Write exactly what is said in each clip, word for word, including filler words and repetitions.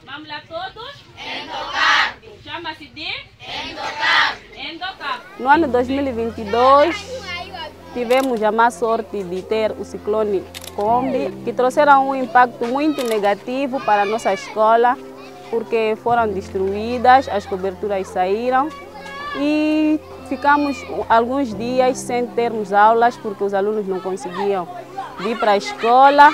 Vamos lá todos? Endocap. Chama-se de? Endocap. Endocap. No ano dois mil e vinte e dois, tivemos a má sorte de ter o ciclone Kombi, que trouxeram um impacto muito negativo para a nossa escola, porque foram destruídas, as coberturas saíram e ficamos alguns dias sem termos aulas, porque os alunos não conseguiam vir para a escola.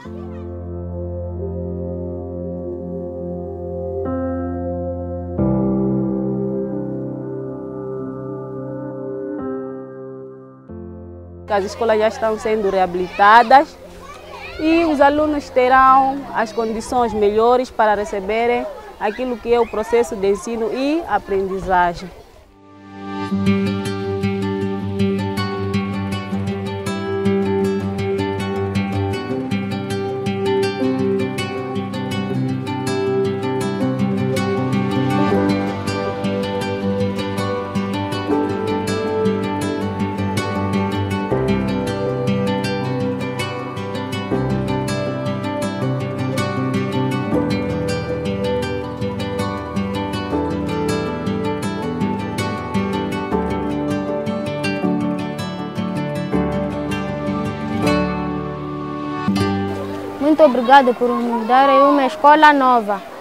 As escolas já estão sendo reabilitadas e os alunos terão as condições melhores para receberem aquilo que é o processo de ensino e aprendizagem. Muito obrigado por nos darem uma escola nova.